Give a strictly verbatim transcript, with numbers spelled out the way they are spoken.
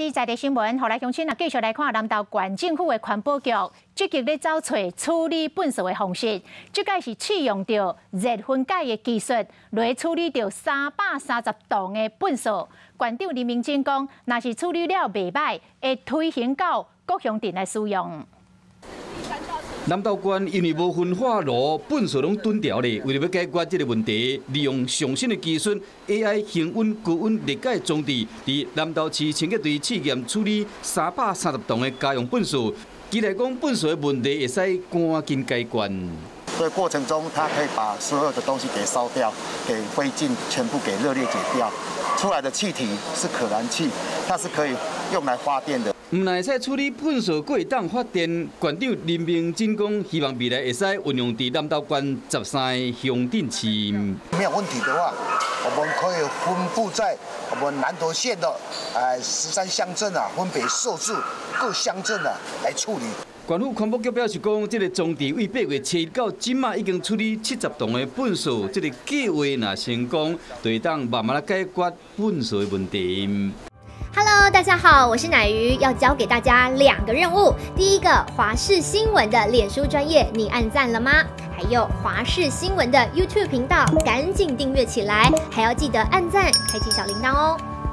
日在地新闻，后来乡亲啊，继续来看南投县政府的环保局积极咧找找处理粪扫的方式。这届是启用着热分解的技术来处理着三百三十吨的粪扫。县长林明珍讲，若是处理了袂歹，会推行到各乡镇来使用。 南投县因为无分化炉，粪扫拢囤条咧，为了要解决这个问题，利用上新的技术 A I 恒温高温热解装置，伫南投市清洁队试验处理三百三十吨的家用粪扫。期待讲粪扫的问题会使赶紧解决。 所以过程中，它可以把所有的东西给烧掉，给灰烬全部给热裂解掉，出来的气体是可燃气，它是可以用来发电的。 唔但会使处理粪扫，还会当发电。县长林明珍讲，希望未来会使运用伫南投县十三个乡镇市。 没有问题的话，我们可以分布在我们南投县的呃十三乡镇啊，分别设置各乡镇啊来处理。 县府环保局表示讲，这个装置为八月七日到今嘛已经处理七十吨的粪扫，这个计划若成功，就会当慢慢来解决粪扫的问题。 Hello， 大家好，我是乃瑜，要教给大家两个任务。第一个，华视新闻的脸书专页，你按赞了吗？还有华视新闻的 YouTube 频道，赶紧订阅起来，还要记得按赞，开启小铃铛哦。